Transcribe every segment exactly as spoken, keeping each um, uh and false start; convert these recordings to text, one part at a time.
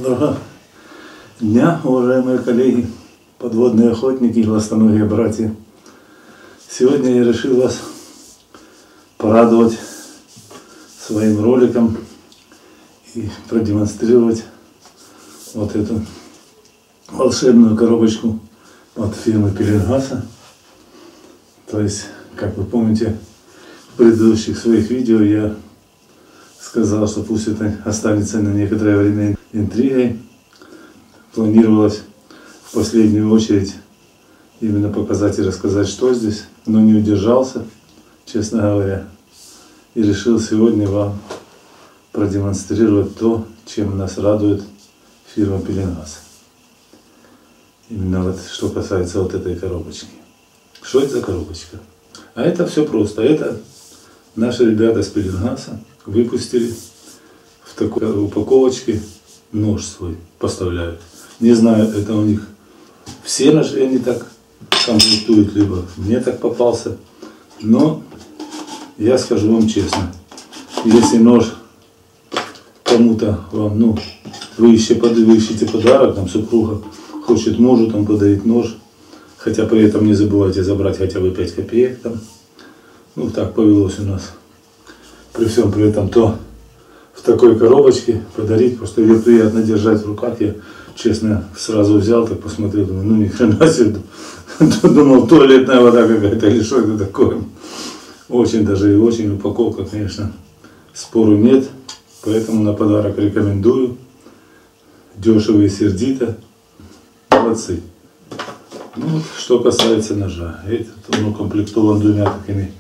Доброго дня, уважаемые коллеги, подводные охотники, ластоногие братья. Сегодня я решил вас порадовать своим роликом и продемонстрировать вот эту волшебную коробочку от фирмы Пеленгаса. То есть, как вы помните, в предыдущих своих видео я сказал, что пусть это останется на некоторое время интригой. Планировалось в последнюю очередь именно показать и рассказать, что здесь, но не удержался, честно говоря, и решил сегодня вам продемонстрировать то, чем нас радует фирма Пеленгас. Именно вот что касается вот этой коробочки. Что это за коробочка? А это все просто. Это наши ребята с Пеленгаса выпустили в такой упаковочке нож свой, поставляют. Не знаю, это у них все ножи они так комплектуют, либо мне так попался. Но я скажу вам честно, если нож кому-то вам, ну, вы ищете, вы ищете подарок, там супруга хочет мужу там подарить нож, хотя при этом не забывайте забрать хотя бы пять копеек там. Ну, так повелось у нас. При всем при этом, то в такой коробочке подарить, просто ее приятно держать в руках. Я, честно, сразу взял, так посмотрел, думаю, ну ни хрена себе, думал, туалетная вода какая-то или что это такое. Очень даже и очень упаковка, конечно, спору нет, поэтому на подарок рекомендую. Дешево и сердито. Молодцы. Ну, вот, что касается ножа, этот он укомплектован двумя такими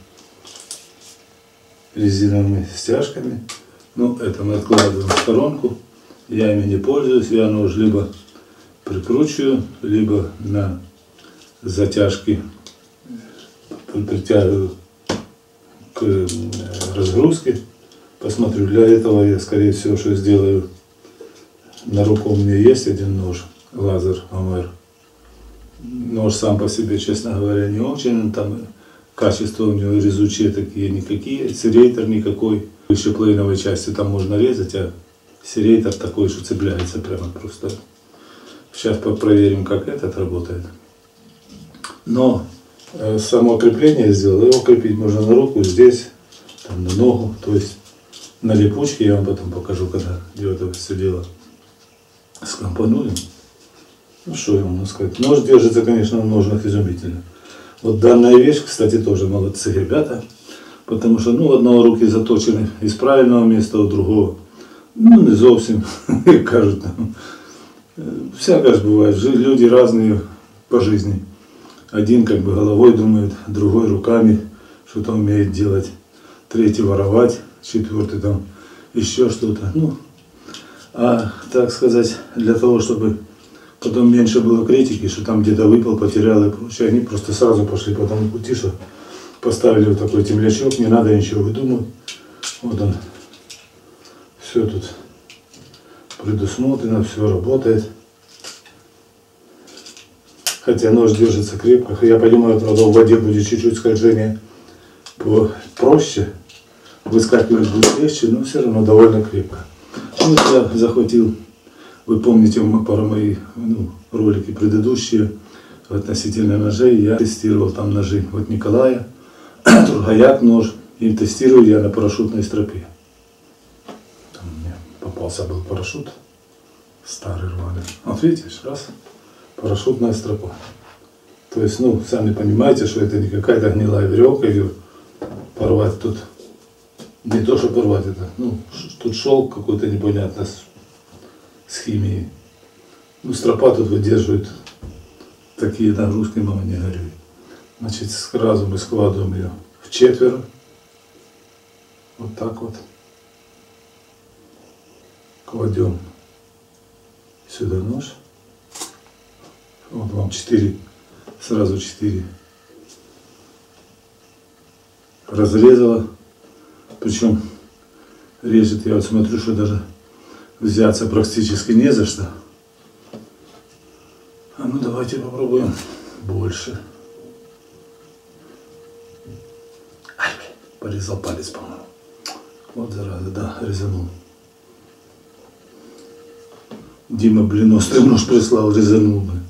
резиновыми стяжками. Ну, это мы откладываем в сторонку. Я ими не пользуюсь. Я нож либо прикручиваю, либо на затяжки притягиваю к разгрузке. Посмотрю. Для этого я, скорее всего, что сделаю. На руку у меня есть один нож, лазер ОМР. Нож сам по себе, честно говоря, не очень. Там качества у него резучие такие никакие, серейтер никакой. Еще плейновой части там можно резать, а серейтер такой, что цепляется прямо просто. Сейчас проверим, как этот работает. Но э, само крепление я сделал, его крепить можно на руку, здесь, там, на ногу, то есть на липучке. Я вам потом покажу, когда я это все дело скомпоную. Ну что я могу сказать, нож держится, конечно, в ножнах изумительно. Вот данная вещь, кстати, тоже молодцы ребята, потому что, ну, у одного руки заточены из правильного места, у другого, ну, не совсем, кажут нам. Всякое же бывает, люди разные по жизни. Один как бы головой думает, другой руками что-то умеет делать, третий воровать, четвертый там еще что-то. Ну, а, так сказать, для того, чтобы потом меньше было критики, что там где-то выпал, потерял и прочее. Они просто сразу пошли по тому пути, что поставили вот такой темлячок, не надо ничего выдумывать. Вот он. Все тут предусмотрено, все работает. Хотя нож держится крепко. Я понимаю, правда, в воде будет чуть-чуть скольжение проще. Выскакивать будет легче, но все равно довольно крепко. Вот я захватил. Вы помните пару моих, ну, ролики предыдущие относительно ножей. Я тестировал там ножи от Николая, Тургаяк нож. И тестирую я на парашютной стропе. Там у меня попался был парашют. Старый рваный. Вот видите, раз. Парашютная стропа. То есть, ну, сами понимаете, что это не какая-то гнилая веревка. Ее порвать тут. Не то, что порвать это. Ну, тут шелк какой-то непонятный. С химией. Ну, стропа тут выдерживает такие нагрузки, мама не горюй. Значит, сразу мы складываем ее в четверо. Вот так вот. Кладем сюда нож. Вот вам четыре, сразу четыре разрезала. Причем режет, я вот смотрю, что даже взяться практически не за что. А ну давайте попробуем больше. Ай, порезал палец, по-моему. Вот зараза, да, резанул. Дима, блин, острый нож прислал, резанул бы.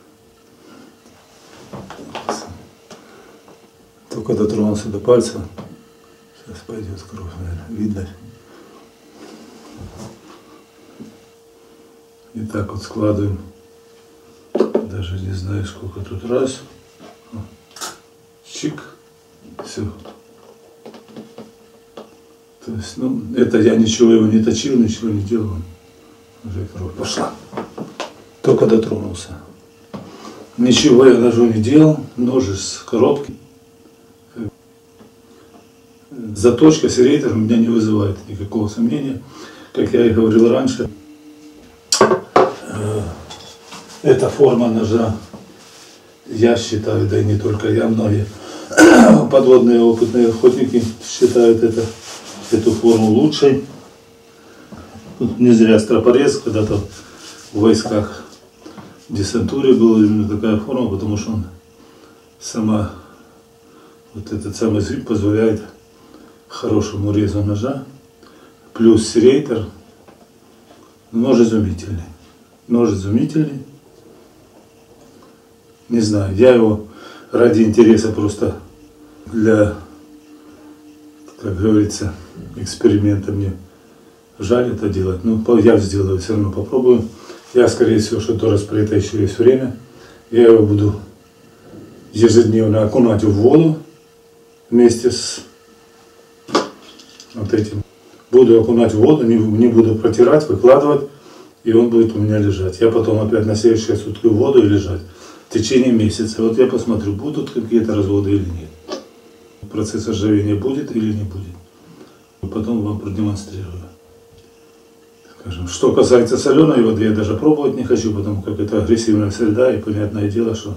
Только дотронулся до пальца. Сейчас пойдет кровь, наверное, видно. И так вот складываем. Даже не знаю, сколько тут раз. Чик. Все. То есть, ну, это я ничего его не точил, ничего не делал. Уже кровь пошла. Только дотронулся. Ничего я даже не делал. Нож из коробки. Заточка серейтер у меня не вызывает никакого сомнения. Как я и говорил раньше, эта форма ножа, я считаю, да и не только я, многие подводные опытные охотники считают это, эту форму лучшей. Тут не зря стропорез, когда-то в войсках десантуре была именно такая форма, потому что он сама, вот этот самый зрив позволяет хорошему резу ножа, плюс серейтер, нож изумительный. Нож изумительный. Не знаю, я его ради интереса просто для, как говорится, эксперимента мне жаль это делать. Но я сделаю, все равно попробую. Я, скорее всего, что до распрета еще есть время. Я его буду ежедневно окунать в воду вместе с вот этим. Буду окунать в воду, не, не буду протирать, выкладывать, и он будет у меня лежать. Я потом опять на следующие сутки в воду и лежать. В течение месяца. Вот я посмотрю, будут какие-то разводы или нет. Процесс ржавения будет или не будет. Потом вам продемонстрирую. Скажем, что касается соленой воды, я даже пробовать не хочу, потому как это агрессивная среда, и понятное дело, что,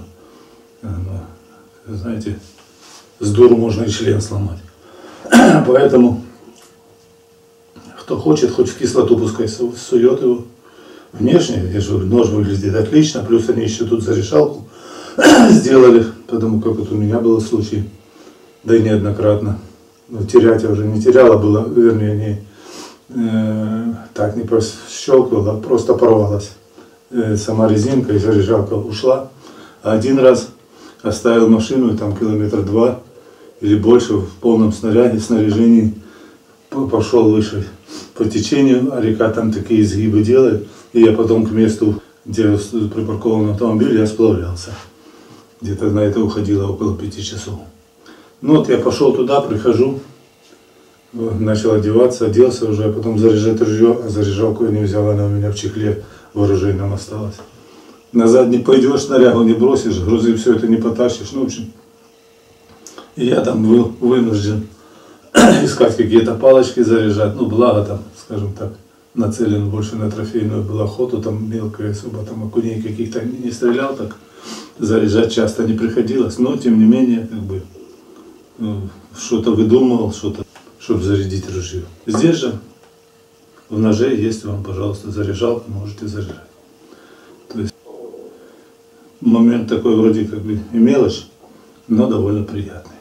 знаете, с дуру можно и член сломать. Поэтому, кто хочет, хоть в кислоту пускай сует его. Внешне, я же говорю, нож выглядит отлично, плюс они еще тут зарешалку сделали, потому как вот у меня был случай, да и неоднократно. Но терять я уже не теряла, было, вернее, не, э, так не щелкнула, а просто порвалась. Э, сама резинка и зарешалка ушла. А один раз оставил машину, и там километр два или больше в полном снаряде, снаряжении, пошел выше по течению, а река там такие изгибы делает. И я потом к месту, где припаркован автомобиль, я сплавлялся. Где-то на это уходило около пяти часов. Ну вот я пошел туда, прихожу, начал одеваться, оделся уже, а потом заряжать ружье, а заряжалку я не взял, она у меня в чехле в оружейном осталась. Назад не пойдешь, снарягу не бросишь, грузы все это не потащишь. Ну, в общем, и я там был вынужден искать какие-то палочки, заряжать. Ну, благо там, скажем так, нацелен больше на трофейную был охоту, там мелкая особо, там окуней каких-то не стрелял, так заряжать часто не приходилось, но тем не менее, как бы, что-то выдумывал, что-то, чтобы зарядить ружье. Здесь же в ноже есть вам, пожалуйста, заряжалка, можете заряжать. То есть момент такой вроде как бы и мелочь, но довольно приятный.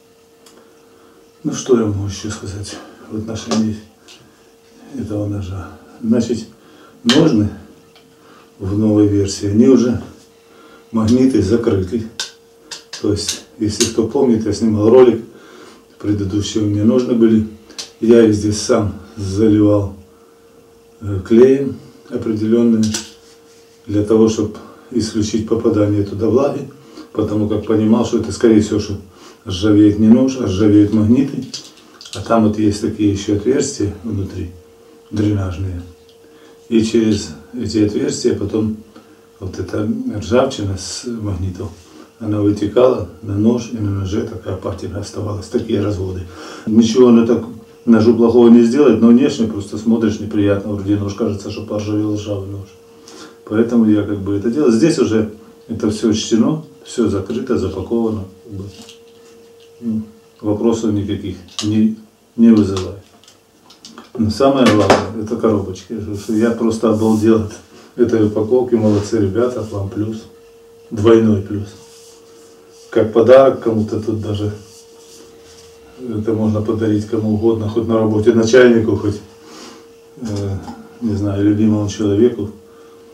Ну что я могу еще сказать в отношении этого ножа? Значит, ножны в новой версии, они уже магниты закрыты. То есть, если кто помнит, я снимал ролик, предыдущие у меня ножны были, я их здесь сам заливал клеем определенным, для того, чтобы исключить попадание туда влаги, потому как понимал, что это скорее всего, что ржавеет не нож, а ржавеют магниты, а там вот есть такие еще отверстия внутри, дренажные, и через эти отверстия потом вот эта ржавчина с магнитов, она вытекала на нож, и на ноже такая патина оставалась, такие разводы. Ничего на так ножу плохого не сделает, но внешне просто смотришь неприятно, вроде нож кажется, что поржавел ржавый нож. Поэтому я как бы это делал. Здесь уже это все учтено, все закрыто, запаковано. Как бы, ну, вопросов никаких не, не вызывает. Но самое главное, это коробочки. Я просто обалдел от этой упаковки. Молодцы ребята, вам плюс. Двойной плюс. Как подарок кому-то тут даже. Это можно подарить кому угодно, хоть на работе начальнику, хоть, э, не знаю, любимому человеку.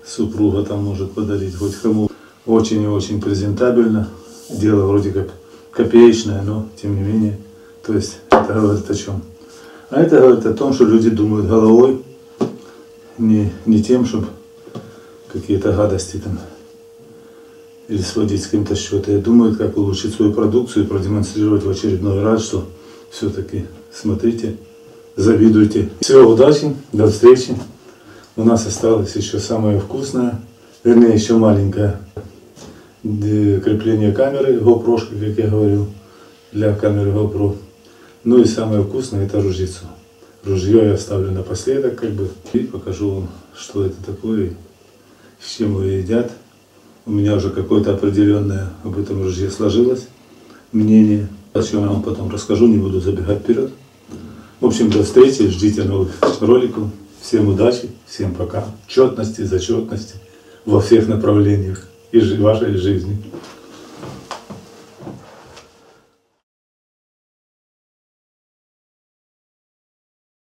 супруга там может подарить, хоть кому. Очень и очень презентабельно. Дело вроде как копеечное, но тем не менее. То есть это говорит о чем? А это говорит о том, что люди думают головой, не, не тем, чтобы какие-то гадости там или сводить с кем-то счеты. А думают, как улучшить свою продукцию и продемонстрировать в очередной раз, что все-таки смотрите, завидуйте. Всего удачи, до встречи. У нас осталось еще самое вкусное, вернее еще маленькое крепление камеры GoPro, как я говорил, для камеры GoPro. Ну и самое вкусное — это ружьецо. Ружье я оставлю напоследок, как бы, и покажу вам, что это такое, с чем его едят. У меня уже какое-то определенное об этом ружье сложилось мнение, о чем я вам потом расскажу, не буду забегать вперед. В общем, до встречи, ждите новых роликов. Всем удачи, всем пока. Четности, зачетности во всех направлениях и вашей жизни.